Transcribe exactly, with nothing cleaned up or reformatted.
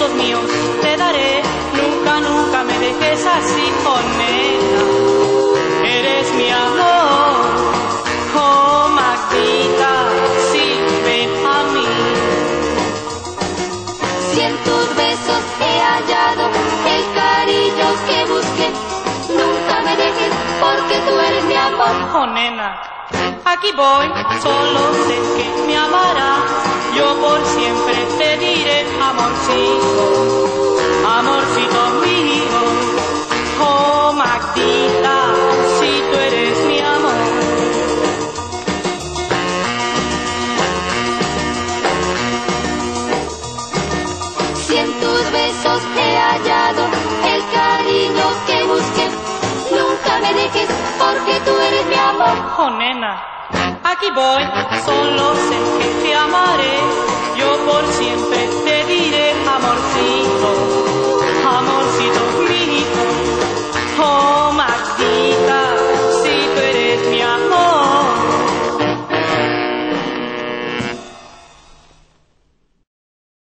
besos míos te daré. Nunca, nunca me dejes así, oh nena. Eres mi amor, oh Magdita, sí, ven a mí. Si en tus besos he hallado el cariño que busqué, nunca me dejes porque tú eres mi amor. Oh nena, aquí voy, solo sé que me amarás. Yo por siempre te diré amorcito, amorcito mío. Oh Magdita, si tú eres mi amor. Si en tus besos he hallado el cariño que busqué, nunca me dejes porque tú eres mi amor. Oh nena, aquí voy, solo sé que te amaré. Yo por siempre te diré amorcito.